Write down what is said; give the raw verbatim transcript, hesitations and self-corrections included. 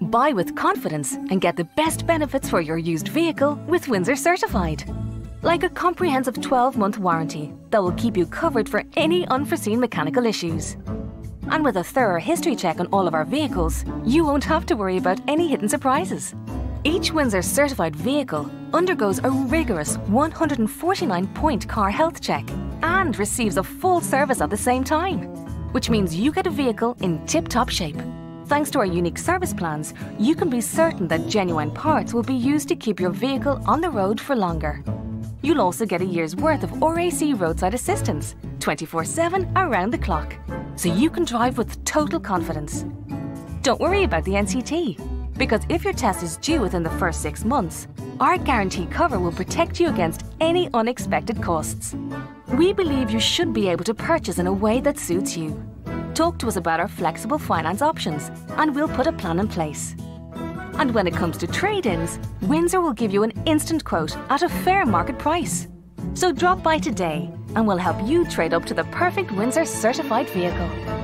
Buy with confidence and get the best benefits for your used vehicle with Windsor Certified. Like a comprehensive twelve month warranty that will keep you covered for any unforeseen mechanical issues. And with a thorough history check on all of our vehicles, you won't have to worry about any hidden surprises. Each Windsor Certified vehicle undergoes a rigorous one hundred forty-nine point car health check and receives a full service at the same time, which means you get a vehicle in tip-top shape. Thanks to our unique service plans, you can be certain that genuine parts will be used to keep your vehicle on the road for longer. You'll also get a year's worth of R A C roadside assistance, twenty-four seven around the clock, so you can drive with total confidence. Don't worry about the N C T, because if your test is due within the first six months, our guarantee cover will protect you against any unexpected costs. We believe you should be able to purchase in a way that suits you. Talk to us about our flexible finance options and we'll put a plan in place. And when it comes to trade-ins, Windsor will give you an instant quote at a fair market price. So drop by today and we'll help you trade up to the perfect Windsor Certified vehicle.